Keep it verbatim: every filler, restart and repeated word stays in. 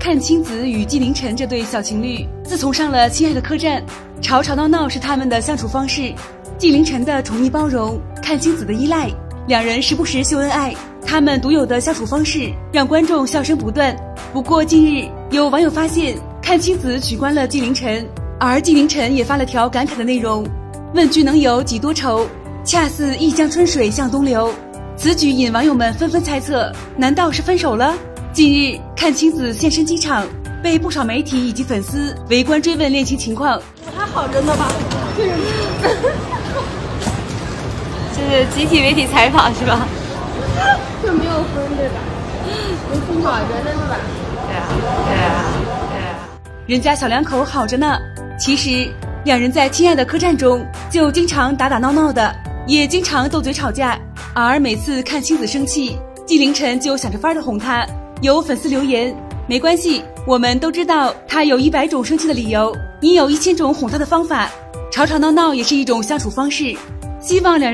阚清子与纪凌尘这对小情侣，自从上了亲爱的客栈，吵吵闹闹是他们的相处方式。纪凌尘的宠溺包容，阚清子的依赖，两人时不时秀恩爱，他们独有的相处方式让观众笑声不断。不过近日有网友发现，阚清子取关了纪凌尘，而纪凌尘也发了条感慨的内容，问君能有几多愁，恰似一江春水向东流。此举引网友们纷纷猜测，难道是分手了？近日阚清子现身机场，被不少媒体以及粉丝围观追问恋情情况。 还好着呢吧？ 这是集体媒体采访是吧？ 这没有分对吧？没分好着呢是吧？ 对啊，对啊，对啊。 人家小两口好着呢。其实两人在亲爱的客栈中就经常打打闹闹的，也经常斗嘴吵架。而每次阚清子生气，纪凌尘就想着法儿的哄她。有粉丝留言，没关系，我们都知道他有一百种生气的理由，你有一千种哄他的方法，吵吵闹闹也是一种相处方式。希望两人